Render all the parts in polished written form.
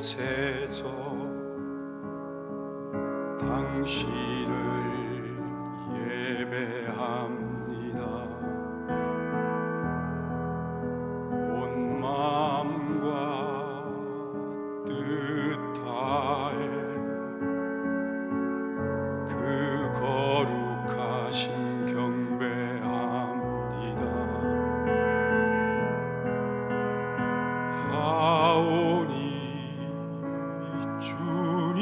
이곳에서 당신을 예배합니다. 온 마음과 뜻 다해 그 거룩하신 경배합니다. 하오니 주님,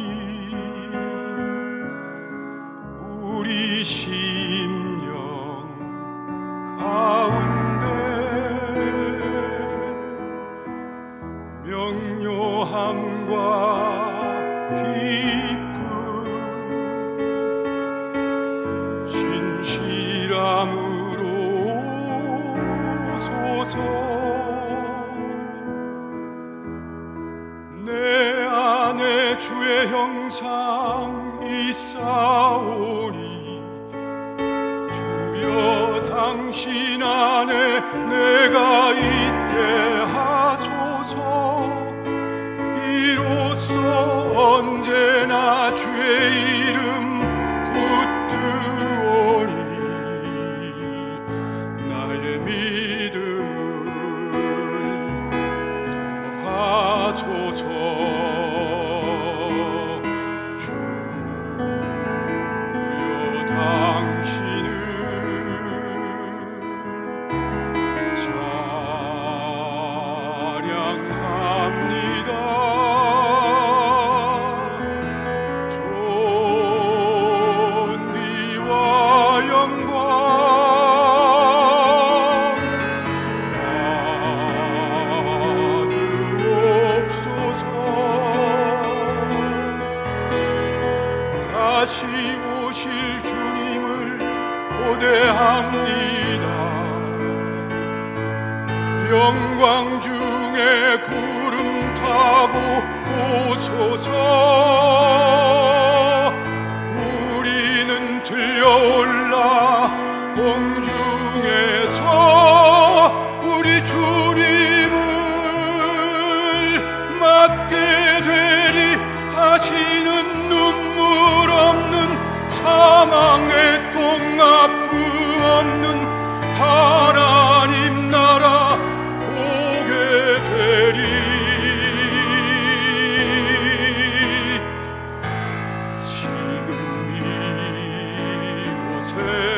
우리 심령 가운데 명료함과 깊은 진실함으로 오소서. 내 안에 주의 형상 있사오니 주여 당신 안에 내가 있게 하소서. 이로써 언제나 주의 이름 붙드오니 나의 믿음을 더하소서. 주여 당신을 찬양합니다. 존귀와 영광 받으옵소서. 다시 오실 주님을 고대합니다. 영광 중에 구름 타고 오소서. 우리는 들려올라 공중에서 우리 주님을 맞게 되리. 다시는 눈물 없는 사망의 통 아픔 없는 하나님 나라 보게 되리. 지금 이곳에